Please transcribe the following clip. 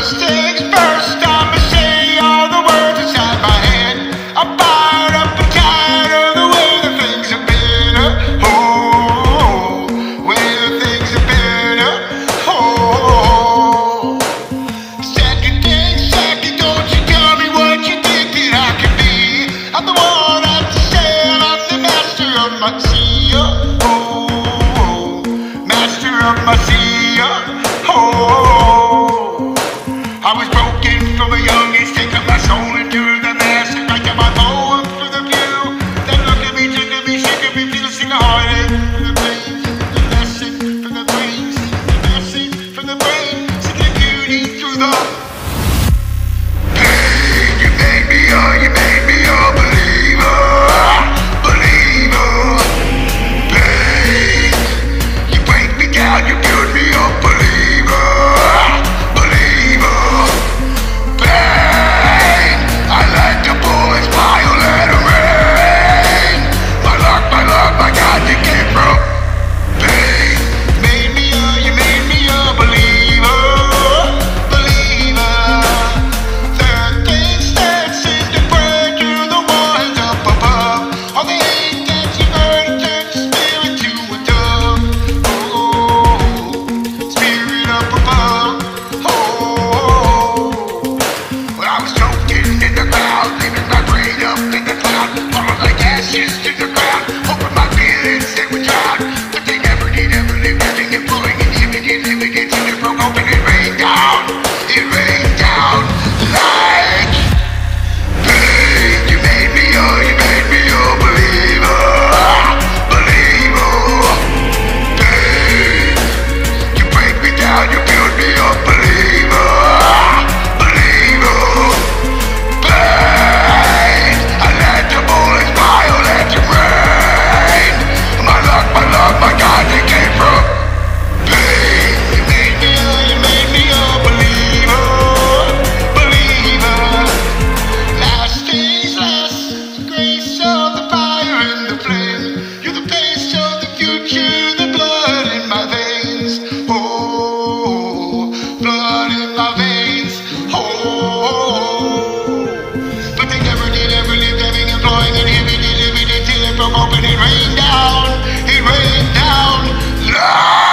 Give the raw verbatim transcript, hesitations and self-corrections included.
First things first, I'ma say all the words inside my head. I'm fired up and tired of the way the things have been. Oh, way the things have been. Oh, second thing, second, don't you tell me what you think that I can be. I'm the one at the sail, I'm the master of my sea. Oh, master of my sea. Oh, I was broken from a young age, taking my soul into the mass, and writing my poem for the few. Then look at me, look at me, shake at me, feel sick of heartache. For the brains, the lesson from the brains, the message from the brain, singing beauty through the pain. You made me, oh, you made me a believer, believer. Pain, you break me down, you build me up, believer. Open, it rained down, it rained down, love.